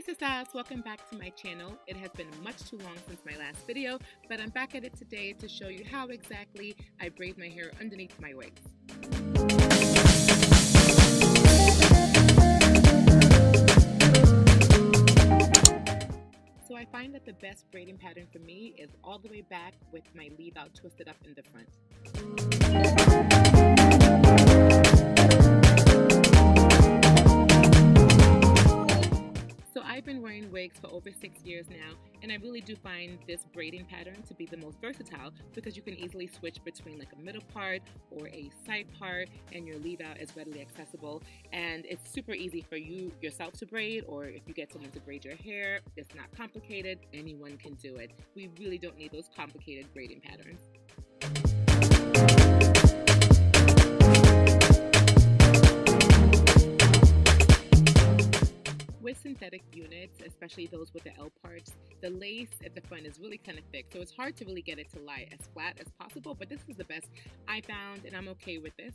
Hey sisters, welcome back to my channel. It has been much too long since my last video, but I'm back at it today to show you how exactly I braid my hair underneath my wigs. So I find that the best braiding pattern for me is all the way back with my leave out twisted up in the front. I've been wearing wigs for over 6 years now, and I really do find this braiding pattern to be the most versatile because you can easily switch between like a middle part or a side part, and your leave out is readily accessible, and it's super easy for you yourself to braid, or if you get someone to braid your hair. It's not complicated, anyone can do it. We really don't need those complicated braiding patterns. With synthetic units, especially those with the L parts, the lace at the front is really kind of thick, so it's hard to really get it to lie as flat as possible, but this is the best I found, and I'm okay with this.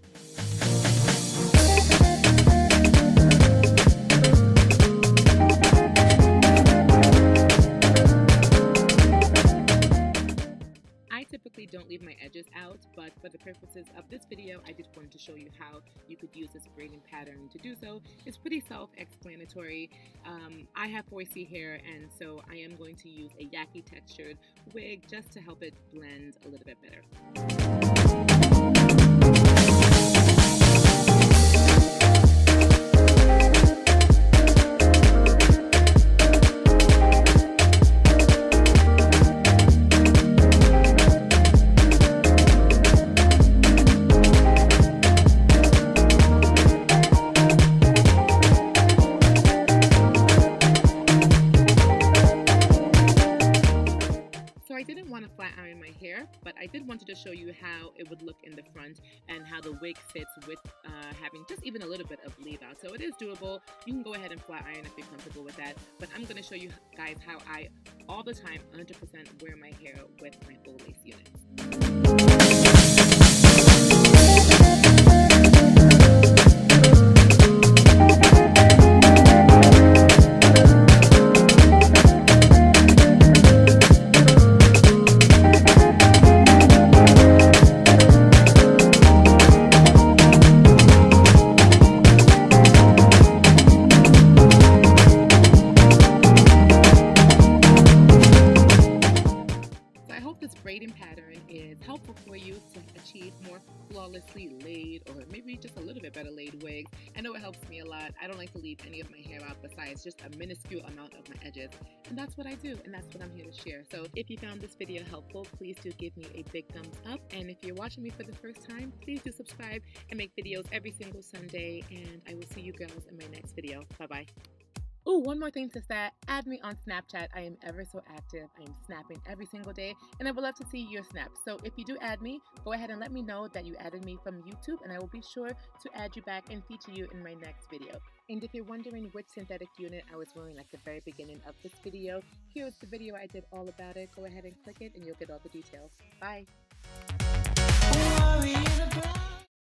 I typically don't leave my edges out, but for the purposes of this video, I just wanted to show you how you could use this braiding pattern to do so. It's pretty self-explanatory. I have 4C hair, and so I am going to use a yaki textured wig just to help it blend a little bit better. I didn't want to flat iron my hair, but I did want to just show you how it would look in the front and how the wig fits with having just even a little bit of leave out. So it is doable. You can go ahead and flat iron if you're comfortable with that, but I'm going to show you guys how I all the time 100% wear my hair with my full lace units. Braiding pattern is helpful for you to achieve more flawlessly laid, or maybe just a little bit better laid wigs. I know it helps me a lot. I don't like to leave any of my hair out besides just a minuscule amount of my edges, and that's what I do, and that's what I'm here to share. So if you found this video helpful, please do give me a big thumbs up, and if you're watching me for the first time, please do subscribe. I make videos every single Sunday, and I will see you girls in my next video. Bye bye. Oh, one more thing to say, add me on Snapchat. I am ever so active. I am snapping every single day, and I would love to see your snaps. So if you do add me, go ahead and let me know that you added me from YouTube, and I will be sure to add you back and feature you in my next video. And if you're wondering which synthetic unit I was wearing at the very beginning of this video, here's the video I did all about it. Go ahead and click it, and you'll get all the details. Bye.